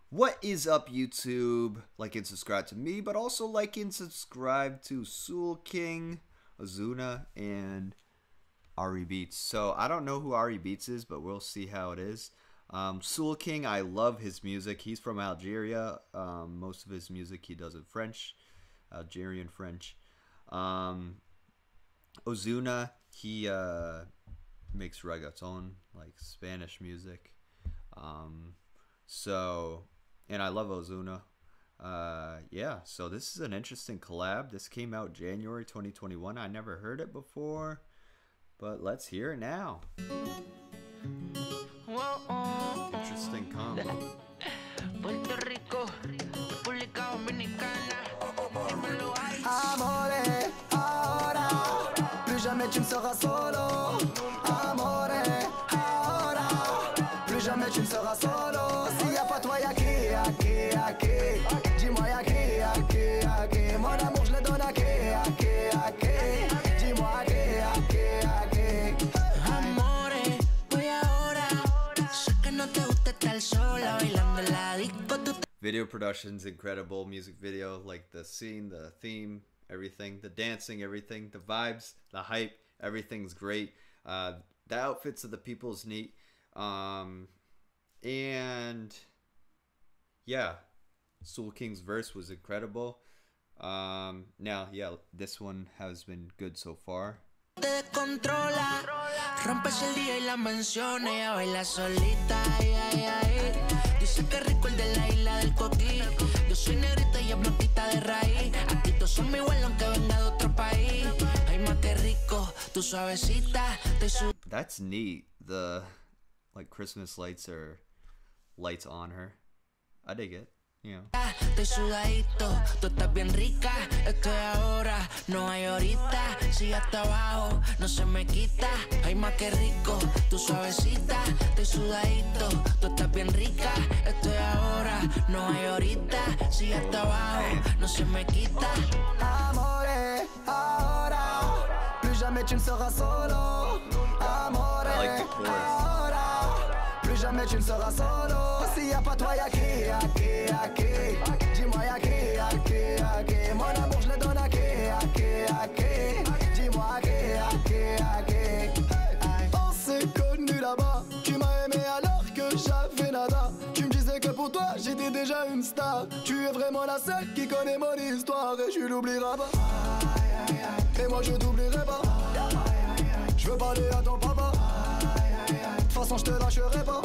What is up, YouTube? Like and subscribe to me, but also like and subscribe to Soul King, Ozuna, and Ari Beats. So I don't know who Ari Beats is, but we'll see how it is. Soul King, I love his music. He's from Algeria. Most of his music he does in French, Algerian French. Ozuna, he makes reggaeton, like Spanish music. So, and I love Ozuna. Yeah, so this is an interesting collab. This came out January 2021. I never heard it before, but let's hear it now. Interesting combo. Puerto Rico, República Dominicana. Amore, ahora, plus jamais tu ne seras solo. Amore, ahora, plus jamais tu ne seras solo. S'il y a pas toi, y'a qui, y'a qui, y'a qui. Dis-moi y'a qui, y'a qui, y'a qui. Mon amour je le donne à qui, y'a qui, y'a qui. Dis-moi à qui, y'a qui, y'a qui. Amore, voy ahora. Sé que no te gusta estar sola bailando en la disco. Video production's incredible. Music video, like the scene, the theme, everything, the dancing, everything, the vibes, the hype, everything's great. The outfits of the people's neat. And yeah, Soul King's verse was incredible. Now, yeah, this one has been good so far. Te descontrola, rompes el día y la menciona. Ella baila solita, ay, ay, ay. Dice que rico el de la isla del coquí. Yo soy negrita y es blanquita de raíz. Aquí todos son igual aunque venga de otro país. Ay, más que rico, tu suavecita. That's neat. The like Christmas lights are lights on her. I dig it. You know. Estoy sudadito, tú estás bien rica. Estoy ahora, no hay ahorita. Sigue hasta abajo, no se me quita. Ay, más que rico, tu suavecita. Estoy sudadito, tú estás bien rica. Estoy ahora, no hay ahorita. Sigue hasta abajo, no se me quita. Amore, ahora, plus jamais tu ne seras solo. Amore, I like the chorus. ahora, plus jamais tu ne seras solo. S'il y a pas toi, y'a qui, y'a qui, y'a qui. Dis-moi y'a qui, y'a qui, y'a qui. Mon amour je le donne à qui, y'a qui, y'a qui. Dis-moi à qui, y'a qui, y'a qui. On s'est connus là-bas. Tu m'as aimé alors que j'avais nada. Tu me disais que pour toi j'étais déjà une star. Tu es vraiment la seule qui connaît mon histoire. Et je l'oublierai pas. Et moi je t'oublierai pas. Je veux parler à ton papa. De toute façon je te lâcherai pas.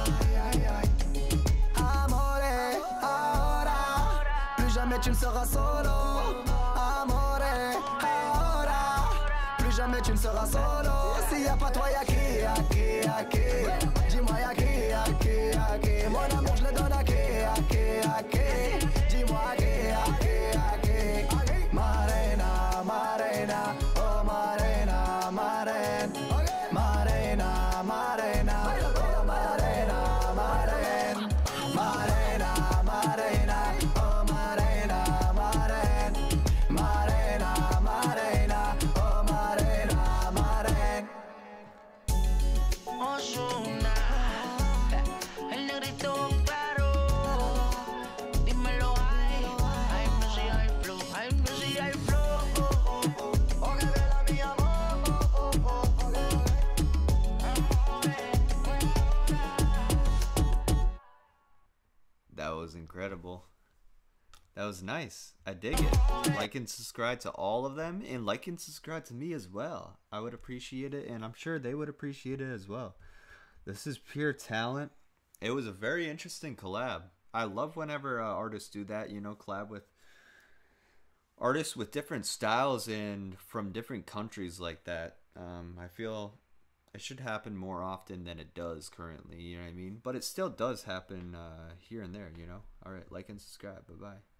Amore, ahora, plus jamais tu ne seras solo. Amore, ahora, plus jamais tu ne seras solo. S'il y a pas toi, y'a qui, y'a qui, y'a qui. Dis-moi y'a qui, y'a qui, y'a qui. Mon amour je le donne à qui, y'a qui, y'a qui. Dis-moi à qui, y'a qui, y'a qui. Marena, marena, oh marena, marena. Marena, marena, oh marena, marena. Marena, marena, oh marena, marena. Marena, marena, oh marena, marena. Ozuna, el negrito claro. Dímelo, ay, music, hay flow, hay music, hay flow. That was incredible. That was nice. I dig it. Like and subscribe to all of them, and like and subscribe to me as well. I would appreciate it, and I'm sure they would appreciate it as well. This is pure talent. It was a very interesting collab. I love whenever artists do that, you know, collab with artists with different styles and from different countries like that. I feel it should happen more often than it does currently, you know what I mean? But it still does happen here and there, you know? All right, like and subscribe. Bye-bye.